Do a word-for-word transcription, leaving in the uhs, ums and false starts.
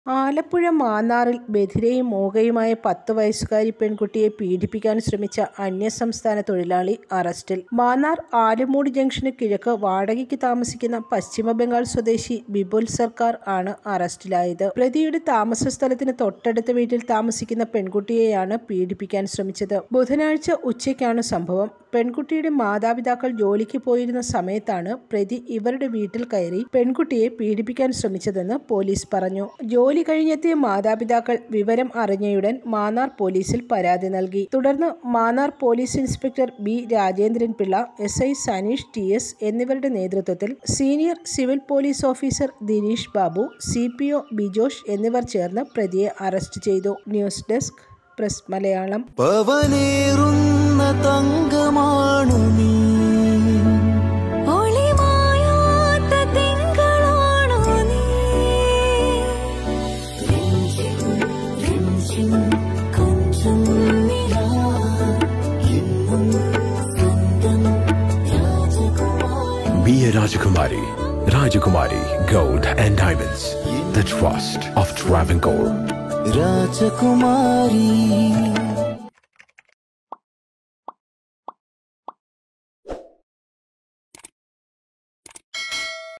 ആലപ്പുഴ മാന്നാറിൽ ബധിരയും മൂകയുമായ പത്ത് വയസ്സുകാരി പെൺകുട്ടിയെ പീഡിപ്പിക്കാൻ ശ്രമിച്ച അന്യസംസ്ഥാന തൊഴിലാളി അറസ്റ്റിൽ. മാന്നാർ ആലുമൂട് ജംഗ്ഷന് കിഴക്ക് വാടകയ്ക്ക് താമസിക്കുന്ന പശ്ചിമബംഗാൾ സ്വദേശി ബിപുൽ സർക്കാർ ആണ് അറസ്റ്റിലായത്. പ്രതിയുടെ താമസ സ്ഥലത്തിന് തൊട്ടടുത്ത വീട്ടിൽ താമസിക്കുന്ന പെൺകുട്ടിയെയാണ് പീഡിപ്പിക്കാൻ ശ്രമിച്ചത്. ബുധനാഴ്ച ഉച്ചയ്ക്കാണ് സംഭവം. പെൺകുട്ടിയുടെ മാതാപിതാക്കൾ ജോലിക്ക് പോയിരുന്ന സമയത്താണ് പ്രതി ഇവരുടെ വീട്ടിൽ കയറി പെൺകുട്ടിയെ പീഡിപ്പിക്കാൻ ശ്രമിച്ചതെന്ന് പോലീസ് പറഞ്ഞു. ജോലി കഴിഞ്ഞെത്തിയ മാതാപിതാക്കൾ വിവരം അറിഞ്ഞയുടൻ മാന്നാർ പോലീസിൽ പരാതി നൽകി. തുടർന്ന് Mannar police inspector B Rajendran Pillai, S I Saneesh T S എന്നിവരുടെ നേതൃത്വത്തിൽ senior civil police officer Dineesh Babu, C P O Bijosh എന്നിവർ ചേർന്ന് പ്രതിയെ അറസ്റ്റ് ചെയ്തു. News desk press Malayalam. Be a Rajakumari. Rajakumari Gold and Diamonds. The trust of Travancore. Rajakumari.